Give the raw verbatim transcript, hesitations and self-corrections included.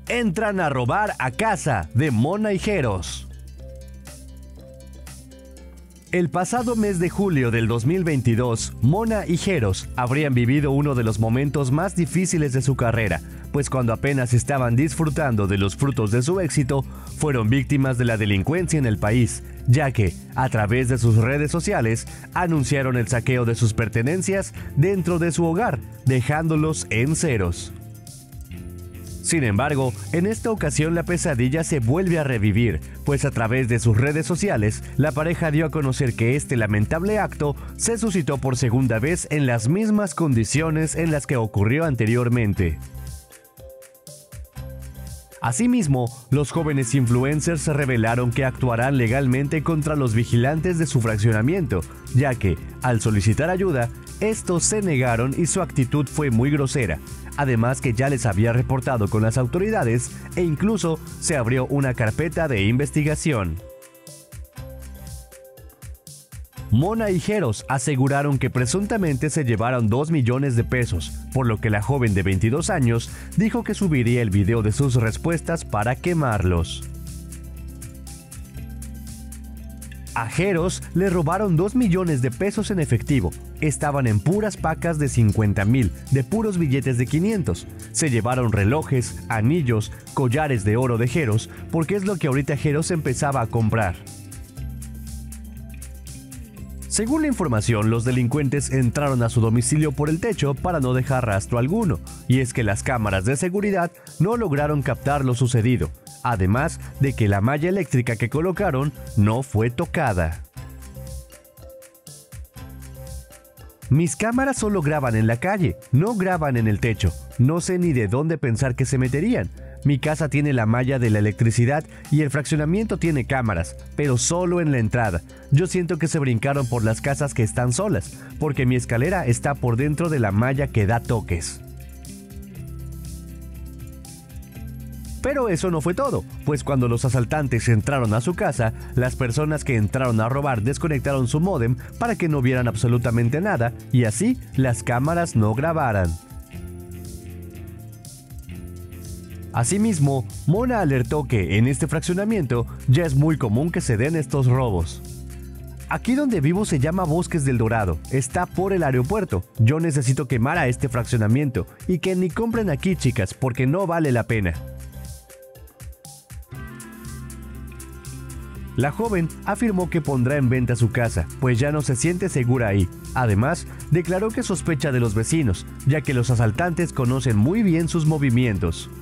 Entran a robar a casa de Mona y Jeros. El pasado mes de julio del dos mil veintidós, Mona y Jeros habrían vivido uno de los momentos más difíciles de su carrera, pues cuando apenas estaban disfrutando de los frutos de su éxito, fueron víctimas de la delincuencia en el país, ya que, a través de sus redes sociales, anunciaron el saqueo de sus pertenencias dentro de su hogar, dejándolos en ceros. Sin embargo, en esta ocasión la pesadilla se vuelve a revivir, pues a través de sus redes sociales, la pareja dio a conocer que este lamentable acto se suscitó por segunda vez en las mismas condiciones en las que ocurrió anteriormente. Asimismo, los jóvenes influencers revelaron que actuarán legalmente contra los vigilantes de su fraccionamiento, ya que, al solicitar ayuda, estos se negaron y su actitud fue muy grosera. Además que ya les había reportado con las autoridades e incluso se abrió una carpeta de investigación. Mona y Jeros aseguraron que presuntamente se llevaron dos millones de pesos, por lo que la joven de veintidós años dijo que subiría el video de sus respuestas para quemarlos. A Jeros le robaron dos millones de pesos en efectivo. Estaban en puras pacas de cincuenta mil, de puros billetes de quinientos. Se llevaron relojes, anillos, collares de oro de Jeros, porque es lo que ahorita Jeros empezaba a comprar. Según la información, los delincuentes entraron a su domicilio por el techo para no dejar rastro alguno, y es que las cámaras de seguridad no lograron captar lo sucedido, además de que la malla eléctrica que colocaron no fue tocada. Mis cámaras solo graban en la calle, no graban en el techo. No sé ni de dónde pensar que se meterían. Mi casa tiene la malla de la electricidad y el fraccionamiento tiene cámaras, pero solo en la entrada. Yo siento que se brincaron por las casas que están solas, porque mi escalera está por dentro de la malla que da toques. Pero eso no fue todo, pues cuando los asaltantes entraron a su casa, las personas que entraron a robar desconectaron su módem para que no vieran absolutamente nada y así las cámaras no grabaran. Asimismo, Mona alertó que en este fraccionamiento ya es muy común que se den estos robos. Aquí donde vivo se llama Bosques del Dorado, está por el aeropuerto. Yo necesito quemar a este fraccionamiento y que ni compren aquí, chicas, porque no vale la pena. La joven afirmó que pondrá en venta su casa, pues ya no se siente segura ahí. Además, declaró que sospecha de los vecinos, ya que los asaltantes conocen muy bien sus movimientos.